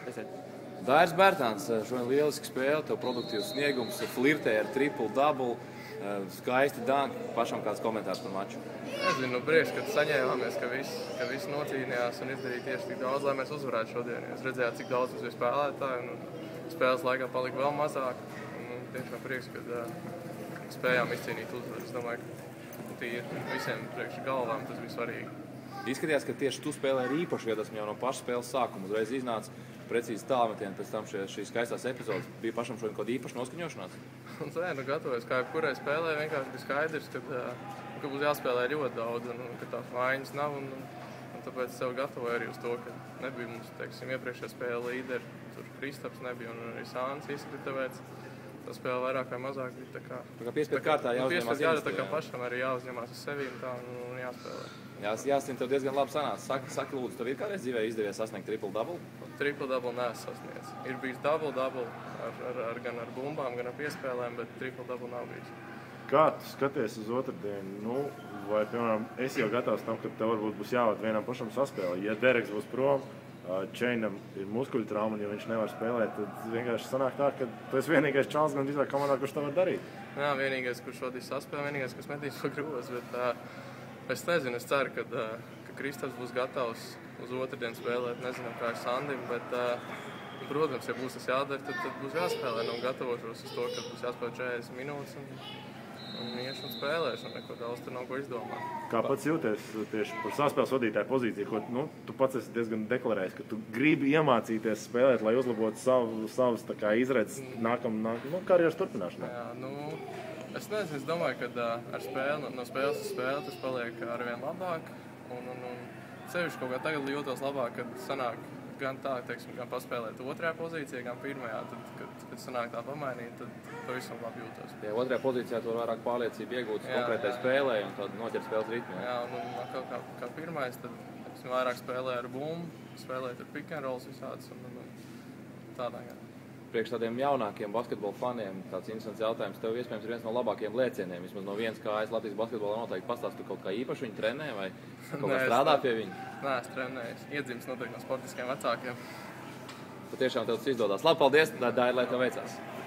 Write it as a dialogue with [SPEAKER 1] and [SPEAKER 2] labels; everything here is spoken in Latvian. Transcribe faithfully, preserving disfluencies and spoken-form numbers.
[SPEAKER 1] Dairis Bērtāns, šodien lieliski spēle, tev produktīvs sniegums, flirtē ar triple double, skaisti danki. Pašam kāds komentārs par maču?
[SPEAKER 2] Es zinu, prieks, ka saņēmāmies, ka visi, ka visi nocīnījās un izdarīja tieši tik daudz, lai mēs uzvarētu šodien. Jūs redzējāt, cik daudz mums bija spēlētāji, un spēles laikā palika vēl mazāk. Un tiešām prieks, ka uh, spējām izcīnīt uzvaru. Es domāju, ka tīri visiem priekš galvām tas bija svarīgi.
[SPEAKER 1] Izskatījās, ka tieši tu spēlēji īpaši vietas, jau no paša spēles sākuma. Uzreiz iznāca precīzi tālmetieni, pēc tam šie, šīs skaistās epizodes. Bija pašam šodien kaut kāda īpaša noskaņošanās?
[SPEAKER 2] Un tā, nu gatavojas, kā jebkurai spēlē, vienkārši bija skaidrs, ka, ka būs jāspēlē ļoti daudz, un ka tās mājiņas nav, un, un tāpēc sev gatavoju arī uz to, ka nebija mums, teiksim, iepriekšējā spēle līderi, tur Kristaps nebija, un arī Sāns izkrita, tāpēc tā spēle vairāk vai mazāk bija tā kā...
[SPEAKER 1] Tā kā piespēt kārtā jāuzņemās
[SPEAKER 2] kārtā, tā kā pašam arī jāuzņemās uz sevi un tā, un jāspēlē.
[SPEAKER 1] Jās, jāstin, tev diezgan labi sanāca. Saki, saki lūdzu, tev ir kādreiz dzīvē izdevies sasniegt triple double?
[SPEAKER 2] Triple double neesmu sasniedz. Ir bijis double double, ar, ar, ar, gan ar bumbām, gan ar piespēlēm, bet triple double nav bijis.
[SPEAKER 3] Kā tu skaties uz otrdienu? Nu, vai, piemēram, es jau gatavs tam, ka tev varbūt būs jāvāt vienam pašam saspēlē. Ja Dereks būs prom, Čeinam ir muskuļu trauma, un ja viņš nevar spēlēt, tad vienkārši sanāk tā, ka tu esi vienīgais čals gan visā komandā, kurš to var darīt.
[SPEAKER 2] Jā, vienīgais, kurš vadīs saspēlē, vienīgais, kas metīs pa grūvas, bet tā, es nezinu, es ceru, ka, ka Kristaps būs gatavs uz otrdienu spēlēt, nezinu, kā ar Sandim, bet, protams, ja būs tas jādara, tad, tad būs jāspēlē, un gatavošos uz to, ka būs jāspēlē četrdesmit minūtes, un, un iešu un spēlēšu, un neko daudz tur nav ko izdomāt.
[SPEAKER 3] Kā pats jūties tieši par saspēles vadītāju pozīciju, ko nu, tu pats esi diezgan deklarējis, ka tu gribi iemācīties spēlēt, lai uzlabotu savu, savus tā kā izredzes nākam, nākam nu, karjeras turpināšanā?
[SPEAKER 2] Jā, nu, es nezinu, es domāju, ka uh, ar spēli, no, no spēles uz spēli tas paliek arvien labāk, un, un, un sevišķi kaut kā tagad jūtos labāk, kad sanāk gan tā, teiksim, gan paspēlēt otrajā pozīcijā, gan pirmajā, tad, kad, kad sanāk tā pamainīt, tad pavisam labi jūtos.
[SPEAKER 1] Jā, otrajā pozīcijā tu vairāk pārliecību iegūt konkrētai spēlē un tad noķert spēles ritmu.
[SPEAKER 2] Jā, un, un kā, kā, kā pirmais, tad teiksim, vairāk spēlē ar bumbu, spēlēt ar pick and rolls visāds un, un, un tādā jā.
[SPEAKER 1] Priekš tādiem jaunākiem basketbola faniem tāds interesants jautājums. Tev iespējams ir viens no labākajiem lēcieniem, vismaz no vienas kājas Latvijas basketbolā noteikti pastāst, tu kaut kā īpaši viņu trenē vai kaut kā strādā pie viņa?
[SPEAKER 2] Nē, es trenēju. Iedzimis noteikti no sportiskiem vecākiem.
[SPEAKER 1] Patiešām tev tas izdodas. Labi, paldies, Dairi, lai tev veicās.